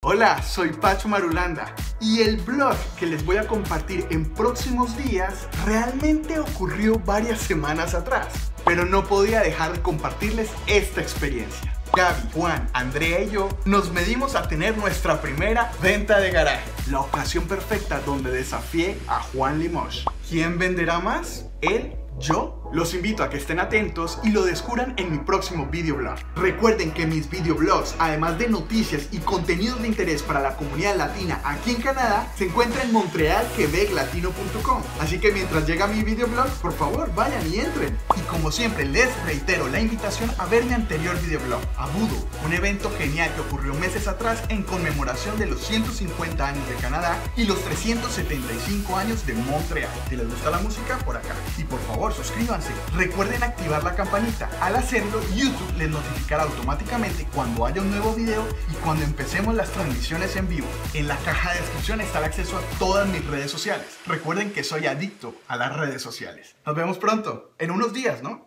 Hola, soy Pacho Marulanda y el blog que les voy a compartir en próximos días realmente ocurrió varias semanas atrás, pero no podía dejar de compartirles esta experiencia. Gaby, Juan, Andrea y yo nos medimos a tener nuestra primera venta de garaje, la ocasión perfecta donde desafié a Juan Limoges. ¿Quién venderá más? ¿Él? ¿Yo? Los invito a que estén atentos y lo descubran en mi próximo videoblog. Recuerden que mis videoblogs, además de noticias y contenidos de interés para la comunidad latina aquí en Canadá, se encuentran en montrealquebeclatino.com. Así que mientras llega mi videoblog, por favor vayan y entren. Y como siempre les reitero la invitación a ver mi anterior videoblog, Abudo, un evento genial que ocurrió meses atrás en conmemoración de los 150 años de Canadá y los 375 años de Montreal. Si les gusta la música, por acá. Y por favor, suscríbanse. Recuerden activar la campanita. Al hacerlo, YouTube les notificará automáticamente cuando haya un nuevo video y cuando empecemos las transmisiones en vivo. En la caja de descripción está el acceso a todas mis redes sociales. Recuerden que soy adicto a las redes sociales. Nos vemos pronto, en unos días, ¿no?